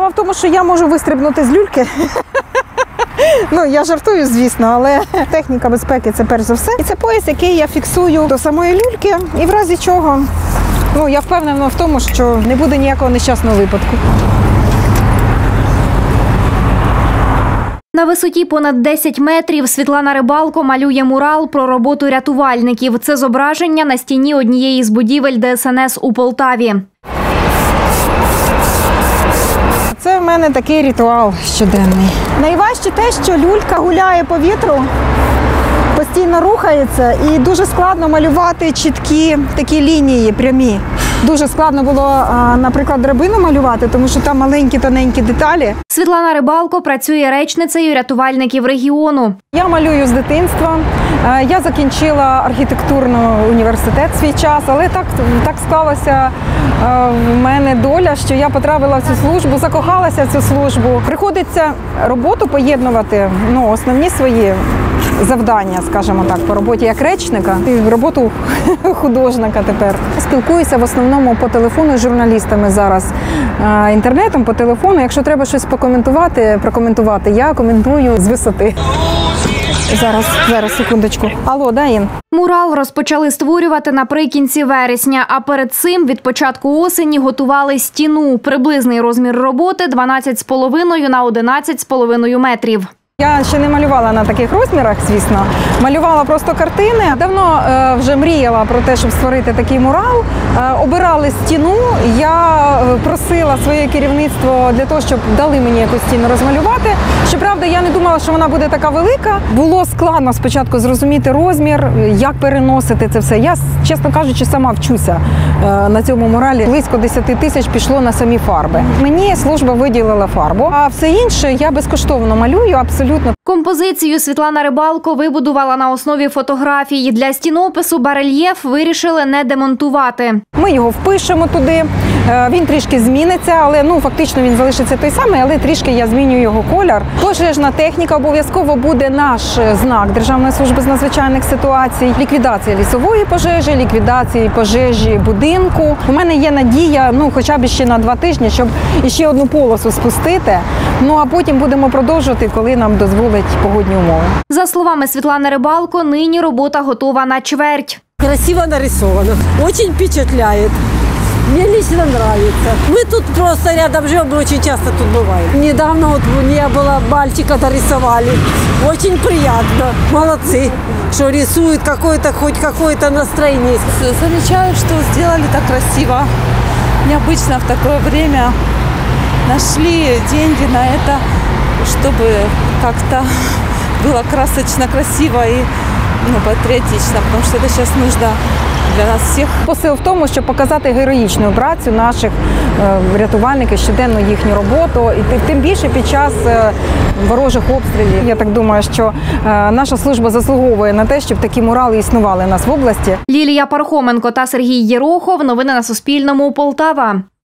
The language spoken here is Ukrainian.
в тому, що я можу вистрибнути з люльки. Ну, я жартую, звісно, але техніка безпеки – це перш за все. І це пояс, який я фіксую до самої люльки. І в разі чого, ну, я впевнена в тому, що не буде ніякого нещасного випадку. На висоті понад 10 метрів Світлана Рибалко малює мурал про роботу рятувальників. Це зображення на стіні однієї з будівель ДСНС у Полтаві. Це в мене такий ритуал щоденний. Найважче те, що люлька гуляє по вітру, постійно рухається і дуже складно малювати чіткі такі лінії прямі. Дуже складно було, наприклад, драбину малювати, тому що там маленькі тоненькі деталі. Світлана Рибалко працює речницею рятувальників регіону. Я малюю з дитинства. Я закінчила архітектурний університет свій час, але так склалося в мене доля, що я потрапила в цю службу, закохалася в цю службу. Приходиться роботу поєднувати, основні свої завдання, скажімо так, по роботі як речника і роботу художника тепер. Спілкуюся в основному по телефону з журналістами зараз, інтернетом, по телефону. Якщо треба щось прокоментувати, я коментую з висоти. Зараз, секундочку. Алло, да, Ін? Мурал розпочали створювати наприкінці вересня, а перед цим від початку осені готували стіну. Приблизний розмір роботи – 12,5 на 11,5 метрів. Я ще не малювала на таких розмірах, звісно. Малювала просто картини. Давно вже мріяла про те, щоб створити такий мурал. Обирали стіну. Я просила своє керівництво для того, щоб дали мені якусь стіну розмалювати. Щоправда, я не думала, що вона буде така велика. Було складно спочатку зрозуміти розмір, як переносити це все. Я, чесно кажучи, сама вчуся на цьому муралі. Близько 10 тисяч пішло на самі фарби. Мені служба виділила фарбу, а все інше я безкоштовно малюю, абсолютно. Композицію Світлана Рибалко вибудувала на основі фотографій. Для стінопису барельєф вирішили не демонтувати. Ми його впишемо туди, він трішки зміниться, але фактично він залишиться той самий, але трішки я змінюю його колір. Пожежна техніка, обов'язково буде наш знак Державної служби з надзвичайних ситуацій. Ліквідація лісової пожежі, ліквідації пожежі будинку. У мене є надія, хоча б ще на 2 тижні, щоб ще одну полосу спустити. А потім будемо продовжувати, коли нам дозволять погодні умови. За словами Світлани Рибалко, нині робота готова на чверть. Красиво нарисовано, очень впечатляет. Мне лично нравится. Мы тут просто рядом живем, мы очень часто тут бываем. Недавно не было, мальчика дорисовали. Очень приятно. Молодцы, что рисуют хоть какое-то настроение. Замечаю, что сделали так красиво. Необычно в такое время. Нашли деньги на это, чтобы как-то было красочно, красиво и патриотично, потому что это сейчас нужно для нас всіх. Посил в тому, щоб показати героїчну працю наших рятувальників, щоденну їхню роботу, і тим більше під час ворожих обстрілів. Я так думаю, що наша служба заслуговує на те, щоб такі мурали існували у нас в області. Лілія Пархоменко та Сергій Єрохов. Новини на Суспільному. Полтава.